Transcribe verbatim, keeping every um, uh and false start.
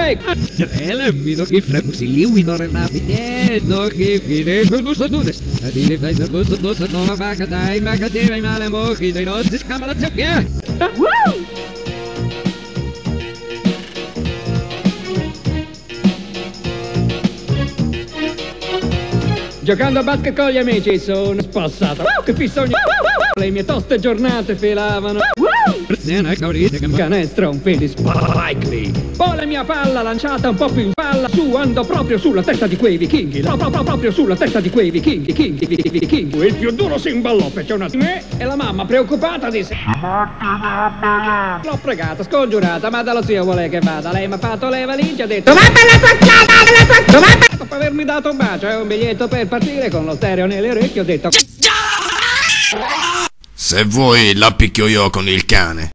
Ehi! Ele mi do che frego si liu in ore na fine, no che fine, non so dove. A dire fai da questo dosa con la vaca dai, ma che deve male mochi dei nostri scamalazioni. Woo! Giocando a basket con gli amici sono spassato. Wow, che fissogno! Le mie toste giornate filavano. Canestro, un piede Spike Lee. Poi la mia palla lanciata un po' più in palla su, andò proprio sulla testa di quei vichinghi. Pro, pro, pro, proprio sulla testa di quei vichinghi, vichinghi, vichinghi, vichinghi. Il più duro si imballò, fece una me e la mamma preoccupata disse: l'ho pregata, scongiurata, ma dallo zio vuole che vada. Lei mi ha fatto le valigie, ha detto: Dov'è la tua chiave? La tua... Dov'è? dopo avermi dato un bacio e un biglietto per partire con lo stereo nelle orecchie, ho detto: Se vuoi la picchio io con il cane.